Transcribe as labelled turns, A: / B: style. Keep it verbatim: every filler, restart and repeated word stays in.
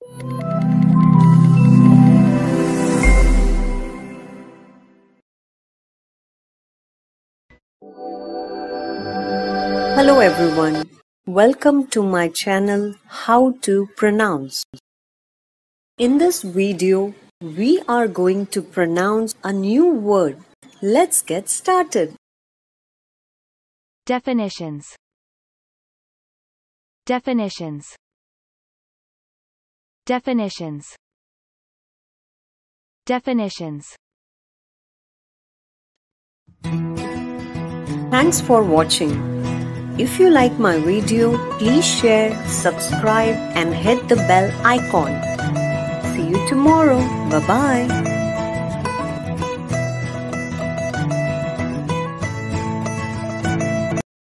A: Hello everyone, welcome to my channel How to Pronounce. In this video, we are going to pronounce a new word. Let's get started.
B: Definitions. Definitions. Definitions. Definitions.
A: Thanks for watching. If you like my video, please share, subscribe and hit the bell icon. See you tomorrow. Bye-bye.